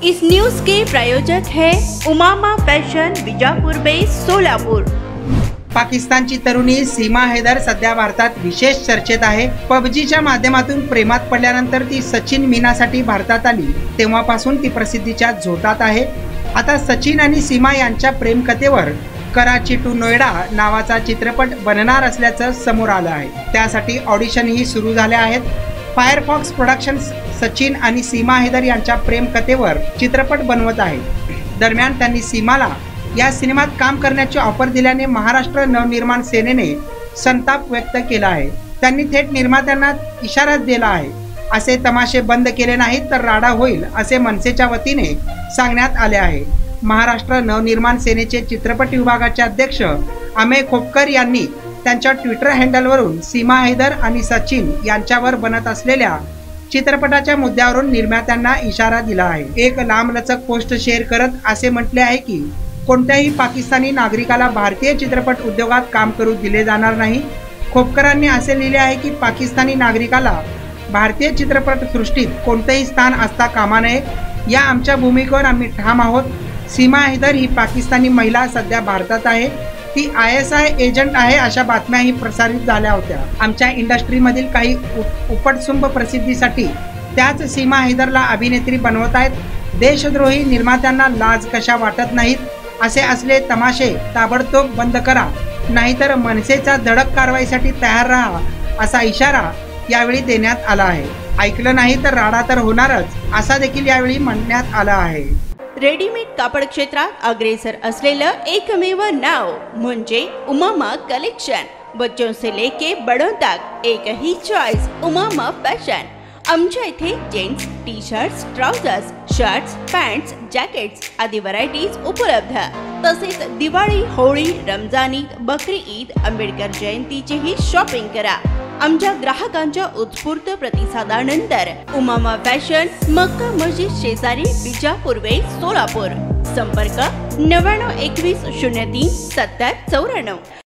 इस news के प्रायोजक है उमामा फैशन, बीजापुर बेस, सोलापुर। पाकिस्तानची तरुणी सीमा हैदर सध्या भारतात विशेष चर्चेत आहे। पबजीच्या माध्यमातून प्रेमात पडल्यानंतर ती सचिन मीनासाठी भारतात आली, तेव्हापासून ती प्रसिद्धीच्या झोतात आहे। आता सचिन आणि सीमा यांच्या प्रेम कथेवर कराची टू नोएडा नावाचा चित्रपट बनणार असल्याचं समोर आलं आहे। त्यासाठी ऑडिशनही सुरू झाले आहेत। फायरफॉक्स प्रोडक्शन्स सचिन आणि सीमा हैदर यांच्या प्रेम कथेवर चित्रपट बनवत आहे। दरम्यान त्यांनी सीमाला या सिनेमात काम करण्याची ऑफर दिल्याने महाराष्ट्र नवनिर्माण सेनेने संताप व्यक्त केला आहे। त्यांनी थेट निर्मात्यांना इशारा दिला आहे, असे तमाशे बंद केले नाहीत तर राडा होईल असे मनसेच्या वतीने सांगण्यात आले आहे। महाराष्ट्र नवनिर्माण सेनेचे चित्रपट विभागाचे अध्यक्ष अमेय खोपकर यांनी त्यांच्या ट्विटर हँडलवरून सीमा हैदर आणि सचिन यांच्यावर बनत असलेल्या चित्रपटाच्या मुद्द्यावरून निर्मात्यांना इशारा दिला आहे। एक लांबलचक पोस्ट शेअर करत असे म्हटले आहे की कोणत्याही पाकिस्तानी नागरिकाला भारतीय चित्रपट उद्योगात काम करू दिले जाणार नाही। खोपकरांनी असे लिहिले आहे की पाकिस्तानी नागरिकाला भारतीय चित्रपट सृष्टीत कोणतेही स्थान असता कामा नये, या आमच्या भूमिकेवर आम्ही ठाम आहोत। सीमा हैदर ही पाकिस्तानी महिला सध्या भारतात आहे, ती ISI एजंट आहे अशा बातम्याही प्रसारित झाल्या होत्या। आमच्या इंडस्ट्रीमधील काही उपटसुंब प्रसिद्धीसाठी त्याच सीमा हैदरला अभिनेत्री बनवत आहेत। देशद्रोही निर्मात्यांना लाज कशा वाटत नाहीत। असे असले तमाशे ताबडतोब बंद करा, नाहीतर मनसेचा धडक कारवाईसाठी तयार राहा, असा इशारा यावेळी देण्यात आला आहे। ऐकलं नाही तर राडा तर होणारच, असा देखील यावेळी म्हणण्यात आला आहे। रेडीमेड कापड क्षेत्रात अग्रेसर असलेलं एकमेव नाव म्हणजे उमामा कलेक्शन। बच्चों से लेके बड़ों तक एक ही चॉइस, उमामा फैशन। आमच्या इथे gents T shirts, trousers, shirts, pants, jackets आदी व्हरायटीज उपलब्ध। तसेच दिवाळी, होळी, रमजान ईद, बकरी ईद, आंबेडकर जयंतीचीही शॉपिंग करा। आमच्या ग्राहकांच्या उत्स्फूर्त प्रतिसादानंतर उमामा फॅशन, मक्का मस्जिद शेजारी, बीजापुर वेस, सोलापूर। संपर्क 99 21 03 70 94।